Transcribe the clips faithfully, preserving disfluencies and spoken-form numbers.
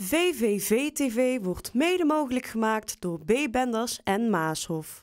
V V V T V wordt mede mogelijk gemaakt door B. Benders en Maashof.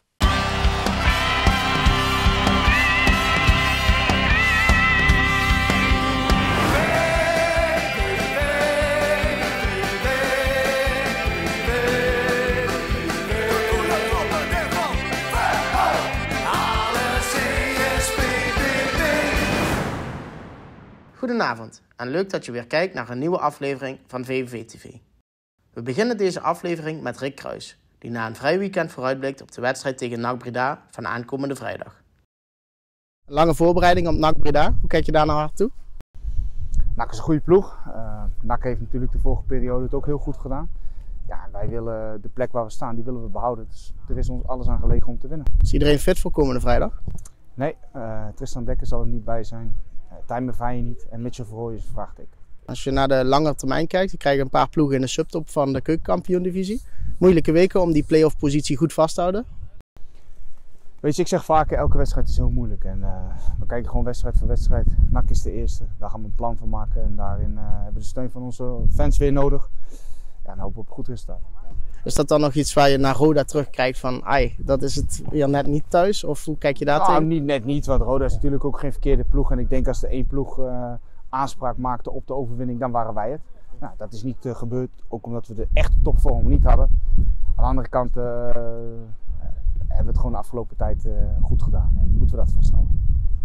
Goedenavond en leuk dat je weer kijkt naar een nieuwe aflevering van V V V T V. We beginnen deze aflevering met Rick Kruis, die na een vrij weekend vooruitblikt op de wedstrijd tegen N A C Breda van aankomende vrijdag. Lange voorbereiding op N A C Breda, hoe kijk je daar nou naartoe? N A C is een goede ploeg. Uh, N A C heeft natuurlijk de vorige periode het ook heel goed gedaan. Ja, wij willen de plek waar we staan, die willen we behouden. Dus er is ons alles aan gelegen om te winnen. Is iedereen fit voor komende vrijdag? Nee, uh, Tristan Dekker zal er niet bij zijn. Uh, Tijmen Vijgen niet en Mitchell Verhooyen is vraagteken. Als je naar de lange termijn kijkt, dan krijg je een paar ploegen in de subtop van de keukenkampioen-divisie. Moeilijke weken om die play-off positie goed vast te houden. Weet je, ik zeg vaker, elke wedstrijd is heel moeilijk. En, uh, we kijken gewoon wedstrijd voor wedstrijd. N A C is de eerste, daar gaan we een plan van maken. En daarin uh, hebben we de steun van onze fans weer nodig. Ja, en hopen we op een goed resultaat. Is dat dan nog iets waar je naar Roda terugkijkt van, ai, dat is het weer net niet thuis? Of hoe kijk je daar nou, tegen? Niet net niet, want Roda is natuurlijk ook geen verkeerde ploeg. En ik denk als er één ploeg uh, aanspraak maakte op de overwinning, dan waren wij het. Nou, dat is niet uh, gebeurd, ook omdat we de echte topvorm niet hadden. Aan de andere kant uh, uh, hebben we het gewoon de afgelopen tijd uh, goed gedaan en moeten we dat vasthouden.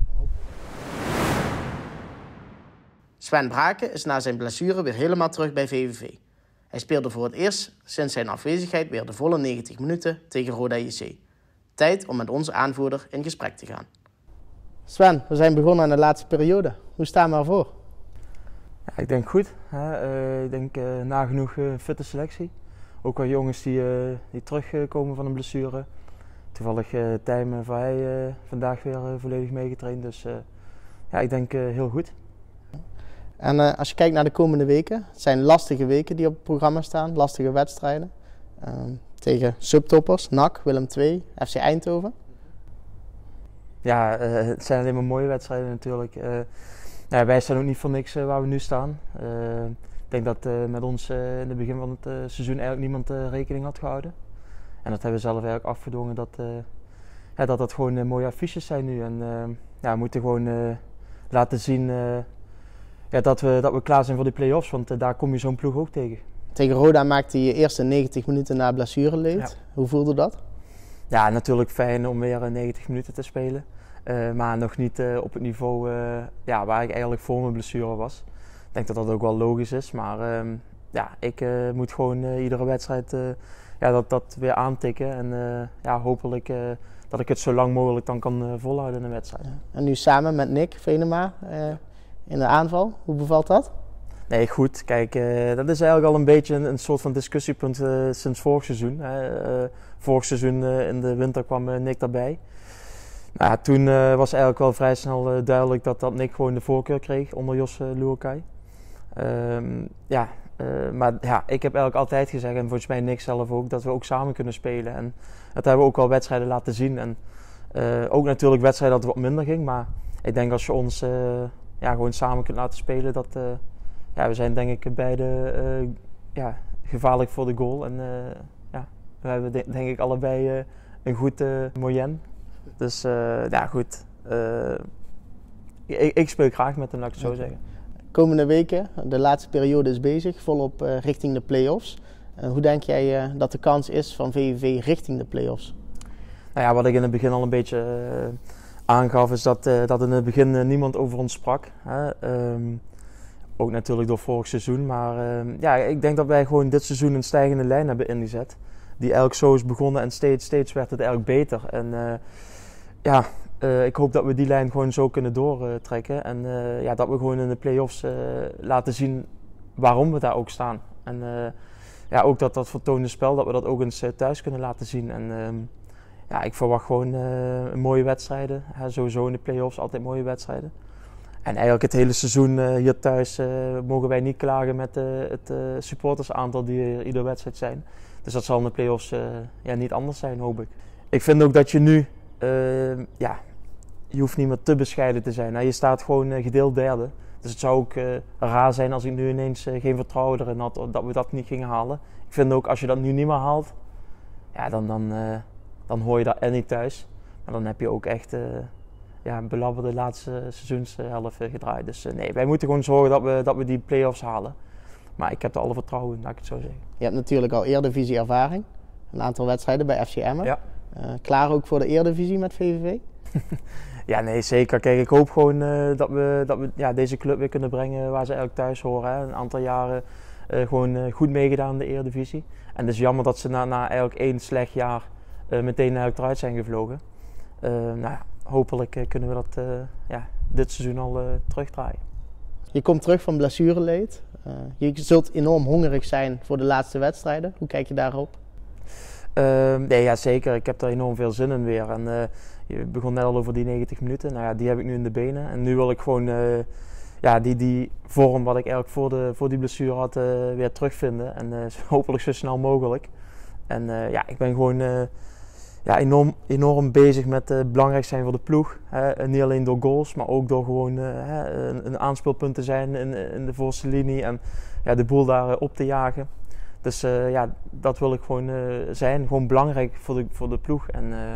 Sven Braken is na zijn blessure weer helemaal terug bij V V V. Hij speelde voor het eerst sinds zijn afwezigheid weer de volle negentig minuten tegen Roda J C. Tijd om met onze aanvoerder in gesprek te gaan. Sven, we zijn begonnen aan de laatste periode. Hoe staan we ervoor? Ja, ik denk goed. Hè. Uh, ik denk uh, nagenoeg uh, fitte selectie. Ook wel jongens die, uh, die terugkomen van een blessure. Toevallig uh, Tijmen Vijgen uh, vandaag weer uh, volledig meegetraind. Dus uh, ja, ik denk uh, heel goed. En uh, als je kijkt naar de komende weken, het zijn lastige weken die op het programma staan, lastige wedstrijden. Uh, tegen subtoppers, N A C, Willem twee, F C Eindhoven. Ja, uh, het zijn alleen maar mooie wedstrijden natuurlijk. Uh, ja, wij staan ook niet voor niks uh, waar we nu staan. Uh, ik denk dat uh, met ons uh, in het begin van het uh, seizoen eigenlijk niemand uh, rekening had gehouden. En dat hebben we zelf eigenlijk afgedwongen dat uh, ja, dat, dat gewoon uh, mooie affiches zijn nu. En uh, ja, we moeten gewoon uh, laten zien uh, ja, dat, we, dat we klaar zijn voor die play-offs, want uh, daar kom je zo'n ploeg ook tegen. Tegen Roda maakte je eerste negentig minuten na blessureleed. Ja. Hoe voelde dat? Ja, natuurlijk fijn om weer negentig minuten te spelen. Uh, maar nog niet uh, op het niveau uh, ja, waar ik eigenlijk voor mijn blessure was. Ik denk dat dat ook wel logisch is, maar uh, ja, ik uh, moet gewoon uh, iedere wedstrijd uh, ja, dat, dat weer aantikken. En uh, ja, hopelijk uh, dat ik het zo lang mogelijk dan kan uh, volhouden in een wedstrijd. En nu samen met Nick Venema uh, in de aanval, hoe bevalt dat? Nee, goed. Kijk, uh, dat is eigenlijk al een beetje een, een soort van discussiepunt uh, sinds vorig seizoen. Uh, uh, vorig seizoen uh, in de winter kwam uh, Nick daarbij. Nou, ja, toen uh, was eigenlijk wel vrij snel uh, duidelijk dat, dat Nick gewoon de voorkeur kreeg onder Jos uh, Luokai. Um, ja, uh, maar ja, ik heb eigenlijk altijd gezegd, en volgens mij Nick zelf ook, dat we ook samen kunnen spelen. En dat hebben we ook wel wedstrijden laten zien. En uh, ook natuurlijk wedstrijden dat het wat minder ging. Maar ik denk als je ons uh, ja, gewoon samen kunt laten spelen, dat uh, ja, we zijn denk ik beide uh, ja, gevaarlijk voor de goal. En uh, ja, we hebben de, denk ik allebei uh, een goed uh, moyen. Dus uh, ja, goed. Uh, ik, ik speel graag met hem, laat ik het zo zeggen. Komende weken, de laatste periode is bezig, volop uh, richting de play-offs. Uh, hoe denk jij uh, dat de kans is van V V V richting de play-offs? Nou ja, wat ik in het begin al een beetje uh, aangaf, is dat, uh, dat in het begin uh, niemand over ons sprak. Hè? Um, ook natuurlijk door vorig seizoen. Maar uh, ja, ik denk dat wij gewoon dit seizoen een stijgende lijn hebben ingezet. Die eigenlijk zo is begonnen en steeds, steeds werd het eigenlijk beter. En uh, ja, uh, ik hoop dat we die lijn gewoon zo kunnen doortrekken. En uh, ja, dat we gewoon in de play-offs uh, laten zien waarom we daar ook staan. En uh, ja, ook dat dat vertoonde spel, dat we dat ook eens uh, thuis kunnen laten zien. En uh, ja, ik verwacht gewoon uh, mooie wedstrijden. Ja, sowieso in de play-offs altijd mooie wedstrijden. En eigenlijk het hele seizoen uh, hier thuis uh, mogen wij niet klagen met uh, het uh, supportersaantal die er iedere wedstrijd zijn. Dus dat zal in de play-offs uh, ja, niet anders zijn, hoop ik. Ik vind ook dat je nu, uh, ja, je hoeft niet meer te bescheiden te zijn. Nou, je staat gewoon uh, gedeeld derde. Dus het zou ook uh, raar zijn als ik nu ineens uh, geen vertrouwen erin had dat we dat niet gingen halen. Ik vind ook als je dat nu niet meer haalt, ja, dan, dan, uh, dan hoor je dat en niet thuis. Maar dan heb je ook echt uh, ja, een belabberde laatste seizoenshelft uh, gedraaid. Dus uh, nee, wij moeten gewoon zorgen dat we, dat we die play-offs halen. Maar ik heb er alle vertrouwen in, laat ik het zo zeggen. Je hebt natuurlijk al Eredivisie ervaring. Een aantal wedstrijden bij F C Emmen. Ja. Uh, klaar ook voor de Eredivisie met V V V? Ja, nee, zeker. Kijk, ik hoop gewoon uh, dat we, dat we ja, deze club weer kunnen brengen waar ze eigenlijk thuis horen. Hè. Een aantal jaren uh, gewoon uh, goed meegedaan in de Eredivisie. En het is jammer dat ze na, na eigenlijk één slecht jaar uh, meteen eigenlijk eruit zijn gevlogen. Uh, nou ja, hopelijk uh, kunnen we dat uh, ja, dit seizoen al uh, terugdraaien. Je komt terug van blessureleed. Uh, je zult enorm hongerig zijn voor de laatste wedstrijden. Hoe kijk je daarop? Uh, nee, ja, zeker. Ik heb er enorm veel zin in weer. En, uh, je begon net al over die negentig minuten. Nou ja, die heb ik nu in de benen. En nu wil ik gewoon uh, ja, die, die vorm wat ik eigenlijk voor, de, voor die blessure had uh, weer terugvinden. En uh, hopelijk zo snel mogelijk. En uh, ja, ik ben gewoon uh, ja, enorm, enorm bezig met uh, belangrijk zijn voor de ploeg. Hè. Niet alleen door goals, maar ook door gewoon uh, een, een aanspeelpunt te zijn in, in de voorste linie. En ja, de boel daar uh, op te jagen. Dus uh, ja, dat wil ik gewoon uh, zijn. Gewoon belangrijk voor de, voor de ploeg. En uh,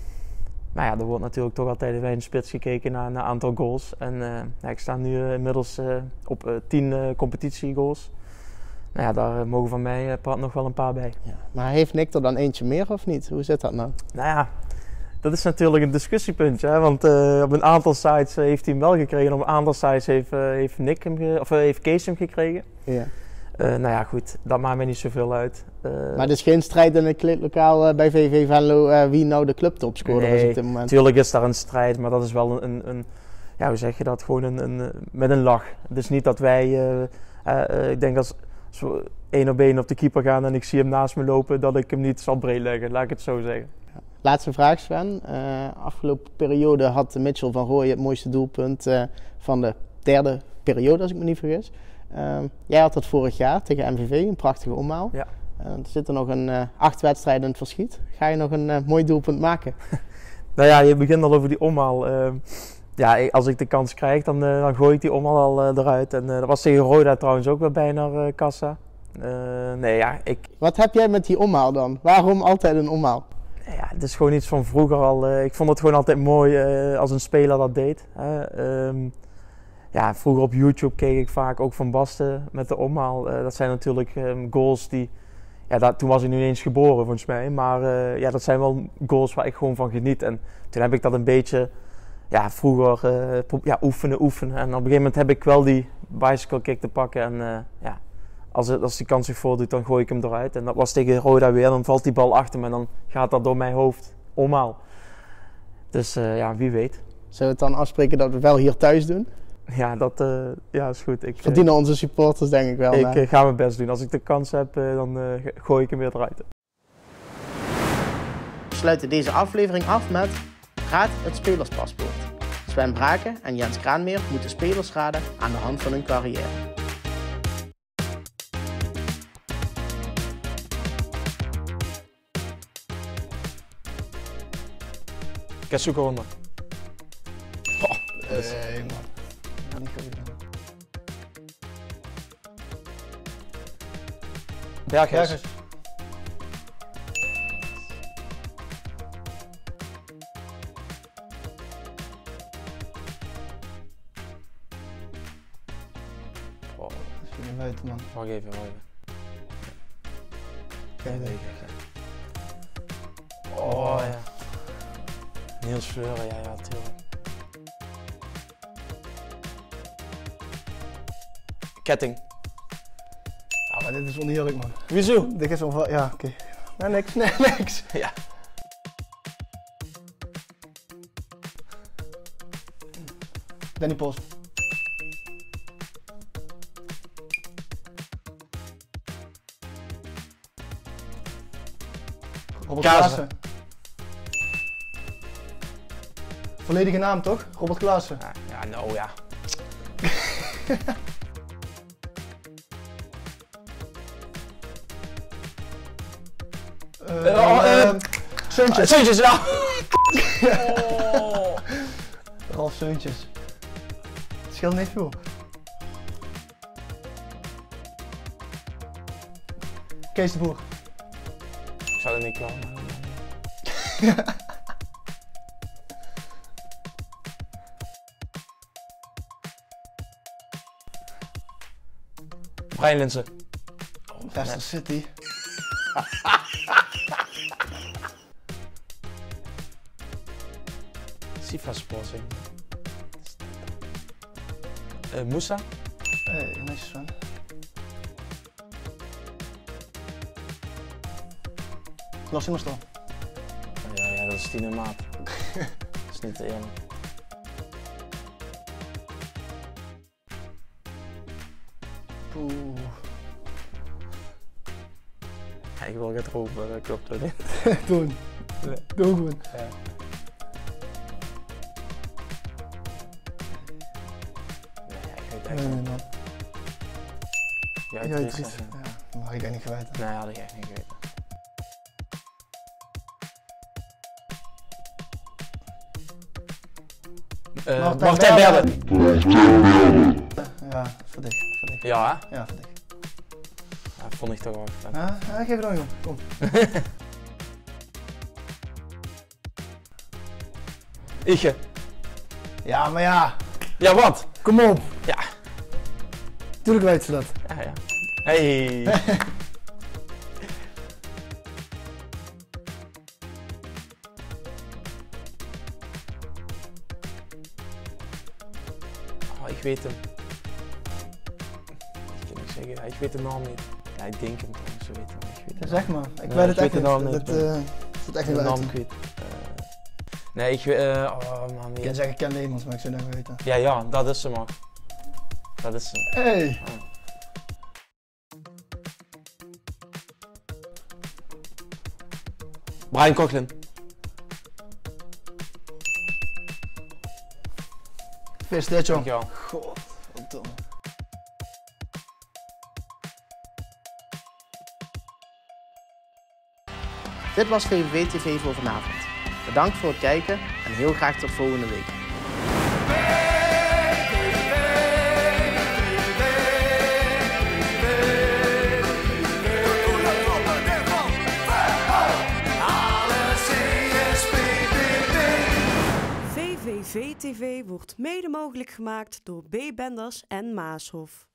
nou ja, er wordt natuurlijk toch altijd bij een spits gekeken naar een aantal goals. En uh, ja, ik sta nu uh, inmiddels uh, op uh, tien uh, competitiegoals. Nou ja, daar mogen van mij uh, praat nog wel een paar bij. Ja, maar heeft Nick er dan eentje meer of niet? Hoe zit dat nou? Nou ja, dat is natuurlijk een discussiepuntje. Hè? Want uh, op een aantal sites uh, heeft hij hem wel gekregen. En op een aantal sites heeft, uh, heeft, Nick hem ge- of, uh, heeft Kees hem gekregen. Ja. Uh, nou ja, goed, dat maakt mij niet zoveel uit. Uh, maar het is geen strijd in het kleedlokaal uh, bij V V Venlo uh, wie nou de clubtopscorer nee, is op dit moment? Natuurlijk is daar een strijd, maar dat is wel een, een ja, hoe zeg je dat, gewoon een, een, met een lach. Het is niet dat wij, uh, uh, uh, ik denk als, als we één op één op de keeper gaan en ik zie hem naast me lopen, dat ik hem niet zal breed leggen, laat ik het zo zeggen. Ja. Laatste vraag, Sven. Uh, afgelopen periode had Mitchell van Rooij het mooiste doelpunt uh, van de derde periode, als ik me niet vergis. Uh, jij had dat vorig jaar tegen M V V, een prachtige omhaal. Ja. Uh, er zitten nog een uh, acht wedstrijden in het verschiet. Ga je nog een uh, mooi doelpunt maken? Nou ja, je begint al over die omhaal. Uh, ja, als ik de kans krijg, dan, uh, dan gooi ik die omhaal al uh, eruit. En uh, dat was tegen Roda trouwens ook weer bijna uh, kassa. Uh, nee, ja, ik... Wat heb jij met die omhaal dan? Waarom altijd een omhaal? Ja, het is gewoon iets van vroeger al. Uh, ik vond het gewoon altijd mooi uh, als een speler dat deed. Uh, um, Ja, vroeger op YouTube keek ik vaak ook Van Basten met de omhaal. Uh, dat zijn natuurlijk um, goals die... Ja, dat, toen was ik nu eens geboren volgens mij. Maar uh, ja, dat zijn wel goals waar ik gewoon van geniet. En toen heb ik dat een beetje... Ja, vroeger uh, ja, oefenen, oefenen. En op een gegeven moment heb ik wel die bicycle kick te pakken. En uh, ja, als, het, als die kans zich voordoet, dan gooi ik hem eruit. En dat was tegen Roda weer. Dan valt die bal achter me en dan gaat dat door mijn hoofd omhaal. Dus uh, ja, wie weet. Zullen we het dan afspreken dat we wel hier thuis doen? Ja, dat uh, ja, is goed. Ik, Verdienen onze supporters denk ik wel. Ik uh, ga mijn best doen. Als ik de kans heb, uh, dan uh, gooi ik hem weer eruit. We sluiten deze aflevering af met Raad het spelerspaspoort. Sven Braken en Jens Kraanmeer moeten spelers raden aan de hand van hun carrière. Keisuke Honda. Oh, nee, man. Niet goed gedaan. Berghuis. Berghuis. Oh, Dat is niet buiten, man. wacht even, wacht even. Kijk, Nee, oh ja. Niels Fleuren, ja, ja, tuurlijk. Ketting. Ja, maar dit is oneerlijk, man. Wieso? Dit is ongeveer, ja, oké. Okay. Nee, niks, nee, niks. Ja. Danny Post. Robert Klaassen. Klaassen. Volledige naam toch? Robert Klaassen. Ja, ja, nou ja. Uh, Uh, oh, uh, Seuntjes. Seuntjes, ja. Ralf Seuntjes. Het scheelt niet veel. Kees de Boer. Ik zou het niet klaar maken. Brian Linsen. Leicester City. Sifa Sporting. Uh, Moussa. Hey, netjes man. Las iemand dan? Ja, ja, dat is Tine Maat. Dat is niet eerlijk. Oeh. Ja, ik wil het roepen, dat klopt wel niet. Doen. Nee. Doe gewoon. Ja. Nee, ik weet het echt Nee, nee niet. man. Ja, Ja, Dries, Dries. ja. Ja, dat had ik echt niet geweten. Nee, had ik echt niet geweten. Uh, Martijn Martijn Berden. Berden. Ja, voor dich, voor dich. Ja, hè? Ja, voor dich. Ja, vond ik toch wel. Ja, ja, geef het dan joh. Kom. Ietje. Ja, maar ja. Ja, wat? Kom op. Ja. Tuurlijk weet ze dat. Ja, ja. Hey. Oh, ik weet hem. Ik kan niet zeggen, ja, ik weet de naam niet. Ja, ik denk hem trouwens, zo weet hem. Ik weet de Zeg maar. Ik Nee, weet ik het echt weet de naam niet. niet. Dat uh, zit echt niet naam weten. kwijt. Uh, nee, ik weet. Uh, oh man, Ik wie- kan zeggen, ik ken Leemans, maar ik zou het niet weten. Ja, ja, dat is ze maar. Dat is ze. Hey. Oh. Brian Coughlin. Vis dit joh. Dankjewel. Godverdomme. Dit was V V V T V voor vanavond. Bedankt voor het kijken en heel graag tot volgende week. V V V T V wordt mede mogelijk gemaakt door B. Benders en Maashof.